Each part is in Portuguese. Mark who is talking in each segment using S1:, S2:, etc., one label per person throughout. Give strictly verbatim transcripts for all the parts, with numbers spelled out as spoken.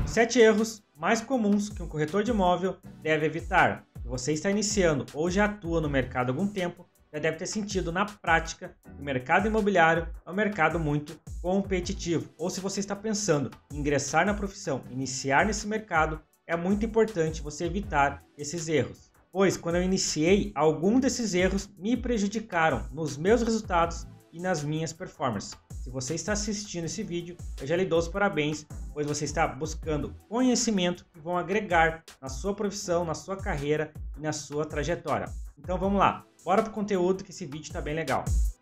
S1: sete erros mais comuns que um corretor de imóvel deve evitar. Se você está iniciando ou já atua no mercado há algum tempo, já deve ter sentido na prática que o mercado imobiliário é um mercado muito competitivo. Ou se você está pensando em ingressar na profissão, iniciar nesse mercado, é muito importante você evitar esses erros. Pois quando eu iniciei, alguns desses erros me prejudicaram nos meus resultados e nas minhas performances. Se você está assistindo esse vídeo, eu já lhe dou os parabéns, pois você está buscando conhecimento que vão agregar na sua profissão, na sua carreira e na sua trajetória. Então vamos lá, bora pro conteúdo que esse vídeo está bem legal.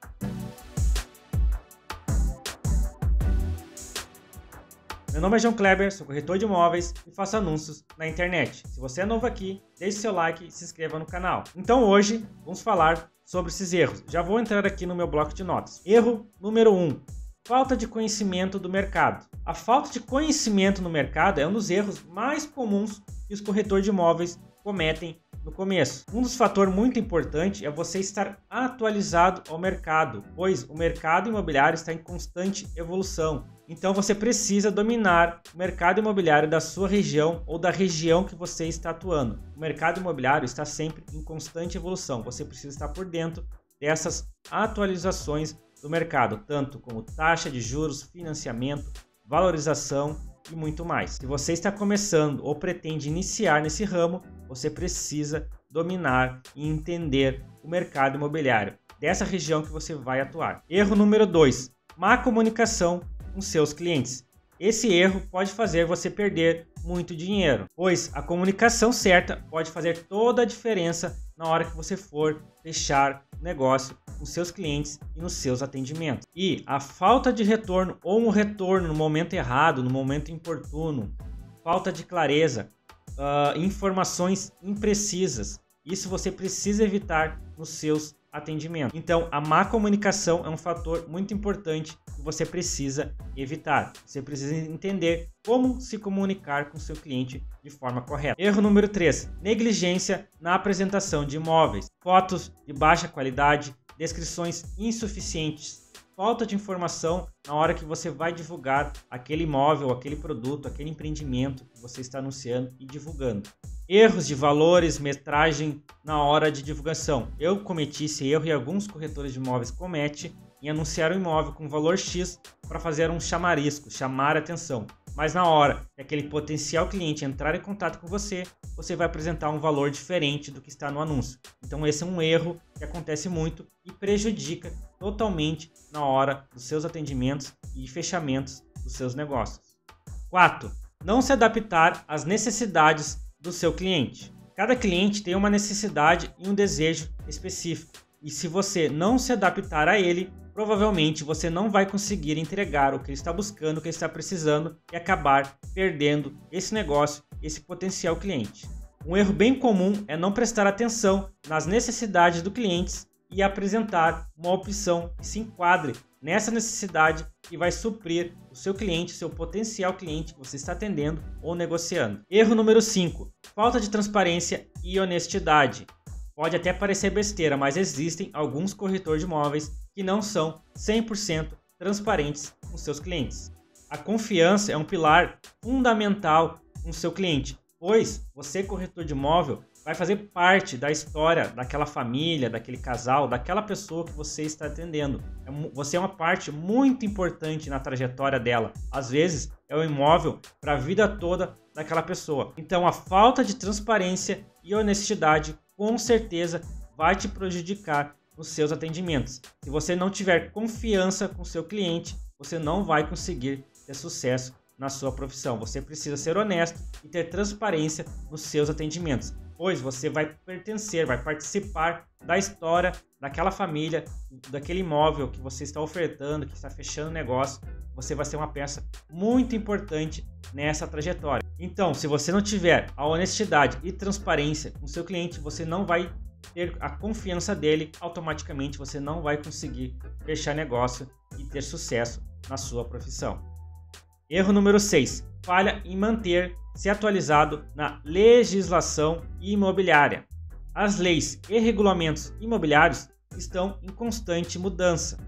S1: Meu nome é João Kleber, sou corretor de imóveis e faço anúncios na internet. Se você é novo aqui, deixe seu like e se inscreva no canal. Então hoje vamos falar sobre esses erros. Já vou entrar aqui no meu bloco de notas. Erro número um. Falta de conhecimento do mercado. A falta de conhecimento no mercado é um dos erros mais comuns que os corretores de imóveis cometem no começo. Um dos fatores muito importantes é você estar atualizado ao mercado, pois o mercado imobiliário está em constante evolução. Então você precisa dominar o mercado imobiliário da sua região ou da região que você está atuando. O mercado imobiliário está sempre em constante evolução. Você precisa estar por dentro dessas atualizações do mercado, tanto como taxa de juros, financiamento, valorização e muito mais. Se você está começando ou pretende iniciar nesse ramo, você precisa dominar e entender o mercado imobiliário dessa região que você vai atuar. Erro número dois. Má comunicação com seus clientes. Esse erro pode fazer você perder muito dinheiro, pois a comunicação certa pode fazer toda a diferença na hora que você for fechar negócio com seus clientes e nos seus atendimentos. E a falta de retorno ou um retorno no momento errado, no momento importuno, falta de clareza, uh, informações imprecisas, isso você precisa evitar nos seus atendimentos. Então, a má comunicação é um fator muito importante que você precisa evitar. Você precisa entender como se comunicar com seu cliente de forma correta. Erro número três. Negligência na apresentação de imóveis. Fotos de baixa qualidade, descrições insuficientes, falta de informação na hora que você vai divulgar aquele imóvel, aquele produto, aquele empreendimento que você está anunciando e divulgando. Erros de valores, metragem na hora de divulgação. Eu cometi esse erro e alguns corretores de imóveis cometem em anunciar o imóvel com valor X para fazer um chamarisco, chamar a atenção. Mas na hora que aquele potencial cliente entrar em contato com você, você vai apresentar um valor diferente do que está no anúncio. Então esse é um erro que acontece muito e prejudica totalmente na hora dos seus atendimentos e fechamentos dos seus negócios. quatro. Não se adaptar às necessidades do seu cliente. Cada cliente tem uma necessidade e um desejo específico. E se você não se adaptar a ele, provavelmente você não vai conseguir entregar o que ele está buscando, o que ele está precisando e acabar perdendo esse negócio, esse potencial cliente. Um erro bem comum é não prestar atenção nas necessidades do cliente e apresentar uma opção que se enquadre nessa necessidade e vai suprir o seu cliente, seu potencial cliente que você está atendendo ou negociando. Erro número cinco. Falta de transparência e honestidade. Pode até parecer besteira, mas existem alguns corretores de imóveis que não são cem por cento transparentes com seus clientes. A confiança é um pilar fundamental com o seu cliente, pois você, corretor de imóvel, vai fazer parte da história daquela família, daquele casal, daquela pessoa que você está atendendo. Você é uma parte muito importante na trajetória dela. Às vezes é o imóvel para a vida toda daquela pessoa. Então a falta de transparência e honestidade com certeza vai te prejudicar nos seus atendimentos. Se você não tiver confiança com seu cliente, você não vai conseguir ter sucesso na sua profissão. Você precisa ser honesto e ter transparência nos seus atendimentos, pois você vai pertencer, vai participar da história daquela família, daquele imóvel que você está ofertando, que está fechando o negócio. Você vai ser uma peça muito importante nessa trajetória. Então, se você não tiver a honestidade e transparência com seu cliente, você não vai ter a confiança dele, automaticamente você não vai conseguir fechar negócio e ter sucesso na sua profissão. Erro número seis. Falha em manter-se atualizado na legislação imobiliária. As leis e regulamentos imobiliários estão em constante mudança.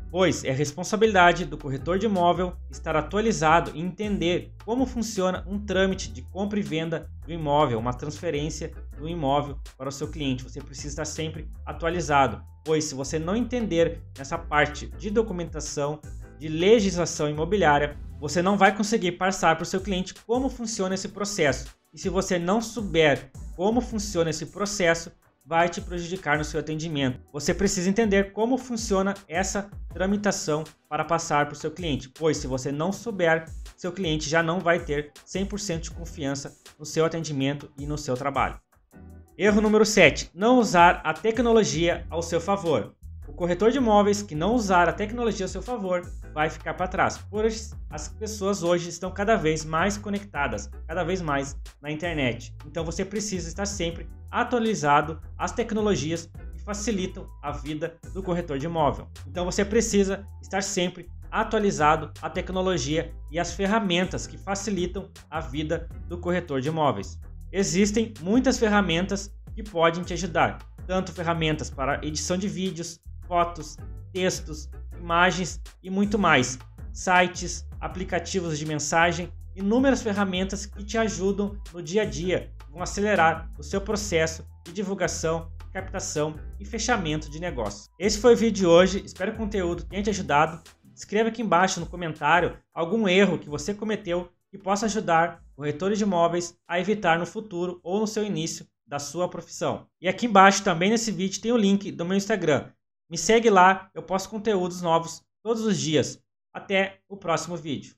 S1: pois é responsabilidade do corretor de imóvel estar atualizado e entender como funciona um trâmite de compra e venda do imóvel, uma transferência do imóvel para o seu cliente. Você precisa estar sempre atualizado, pois se você não entender essa parte de documentação, de legislação imobiliária, você não vai conseguir passar para o seu cliente como funciona esse processo. E se você não souber como funciona esse processo, vai te prejudicar no seu atendimento. Você precisa entender como funciona essa tramitação para passar para o seu cliente, pois se você não souber, seu cliente já não vai ter cem por cento de confiança no seu atendimento e no seu trabalho. Erro número sete. Não usar a tecnologia ao seu favor. O corretor de imóveis que não usar a tecnologia ao seu favor vai ficar para trás, pois as pessoas hoje estão cada vez mais conectadas, cada vez mais na internet. Então você precisa estar sempre atualizado às tecnologias que facilitam a vida do corretor de imóvel. Então você precisa estar sempre atualizado à tecnologia e às ferramentas que facilitam a vida do corretor de imóveis. Existem muitas ferramentas que podem te ajudar, tanto ferramentas para edição de vídeos, fotos, textos, imagens e muito mais, sites, aplicativos de mensagem, inúmeras ferramentas que te ajudam no dia a dia, vão acelerar o seu processo de divulgação, captação e fechamento de negócio. Esse foi o vídeo de hoje, espero que o conteúdo tenha te ajudado. Escreva aqui embaixo no comentário algum erro que você cometeu que possa ajudar corretores de imóveis a evitar no futuro ou no seu início da sua profissão. E aqui embaixo também nesse vídeo tem o link do meu Instagram. Me segue lá, eu posto conteúdos novos todos os dias. Até o próximo vídeo.